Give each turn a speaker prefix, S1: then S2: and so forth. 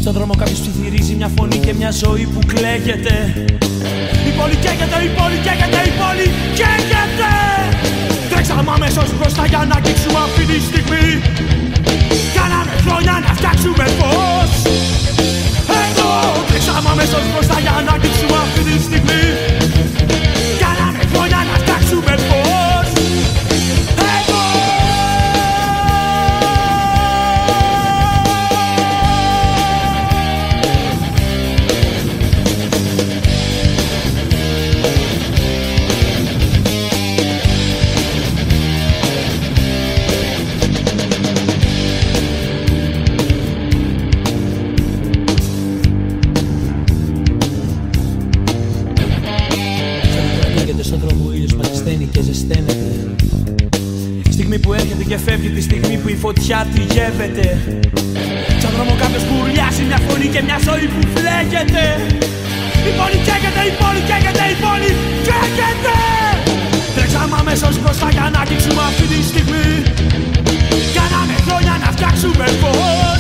S1: Στον δρόμο κάποιος ψιθυρίζει μια φωνή και μια ζωή που κλαίγεται. Η πόλη καίγεται, η πόλη καίγεται, η πόλη καίγεται. Τρέξαμε αμέσως μπροστά για να αγγίξουμε αυτή τη στιγμή. Κάναμε χρόνια να φτιάξουμε φως. Εδώ τρέξαμε αμέσως μπροστά για να αγγίξουμε αυτή τη στιγμή. Κάναμε χρόνια να φτιάξουμε φως. Εδώ στον δρόμο ο ήλιος πατισταίνει και ζεσταίνεται. Στιγμή που έρχεται και φεύγει, τη στιγμή που η φωτιά τριγεύεται. Στον δρόμο κάποιος κουρλιάζει μια φωνή και μια ζωή που φλέγεται. Η πόλη καίγεται, η πόλη καίγεται, η πόλη καίγεται. Τρέξαμε αμέσως μπροστά για να αγγίξουμε αυτή τη στιγμή. Κάναμε χρόνια να φτιάξουμε φως.